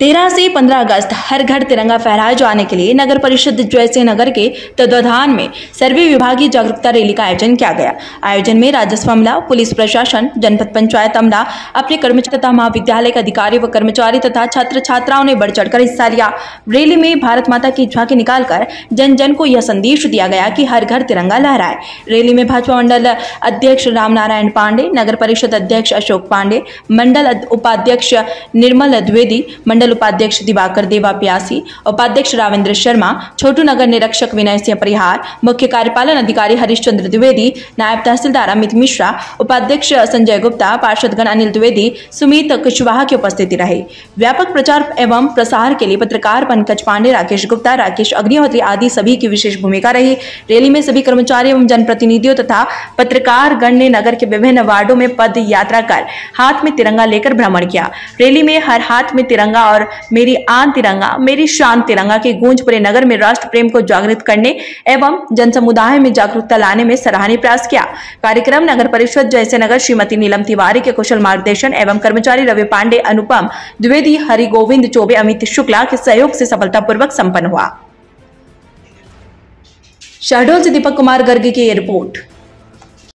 13 से 15 अगस्त हर घर तिरंगा फहराए जाने के लिए नगर परिषद जयसिंह नगर के तत्वाधान में सर्वे विभागीय जागरूकता रैली का आयोजन किया गया। आयोजन में राजस्व अमला, पुलिस प्रशासन, जनपद पंचायत अमला, अपने कर्मचारी तथा महाविद्यालय के अधिकारी व कर्मचारी तथा छात्र छात्राओं ने बढ़ चढ़कर हिस्सा लिया। रैली में भारत माता की झांकी निकालकर जन जन को यह संदेश दिया गया कि हर घर तिरंगा लहराए। रैली में भाजपा मंडल अध्यक्ष रामनारायण पांडे, नगर परिषद अध्यक्ष अशोक पांडे, मंडल उपाध्यक्ष निर्मल द्विवेदी, मंडल उपाध्यक्ष दिवाकर देवा प्यासी, उपाध्यक्ष रावेंद्र शर्मा, छोटू नगर निरीक्षक विनय सिंह परिहार, मुख्य कार्यपालन अधिकारी हरिश्चंद्र द्विवेदी, नायब तहसीलदार अमित मिश्रा, उपाध्यक्ष संजय गुप्ता, पार्षदगण अनिल द्विवेदी, सुमित कुशवाहा की उपस्थिति रही। व्यापक प्रचार एवं प्रसार के लिए पत्रकार पंकज पांडे, राकेश गुप्ता, राकेश अग्निहोत्री आदि सभी की विशेष भूमिका रही। रैली में सभी कर्मचारी एवं जनप्रतिनिधियों तथा पत्रकार गण ने नगर के विभिन्न वार्डों में पद यात्रा कर हाथ में तिरंगा लेकर भ्रमण किया। रैली में हर हाथ में तिरंगा और मेरी आन तिरंगा, मेरी शान तिरंगा की गूंज पूरे नगर में राष्ट्र प्रेम को जागृत करने एवं जन समुदाय में जागरूकता लाने में सराहनीय प्रयास किया। कार्यक्रम नगर परिषद जयसिंह नगर श्रीमती नीलम तिवारी के कुशल मार्गदर्शन एवं कर्मचारी रवि पांडे, अनुपम द्विवेदी, हरि गोविंद चौबे, अमित शुक्ला के सहयोग से सफलतापूर्वक संपन्न हुआ। शहडोल से दीपक कुमार गर्ग की रिपोर्ट।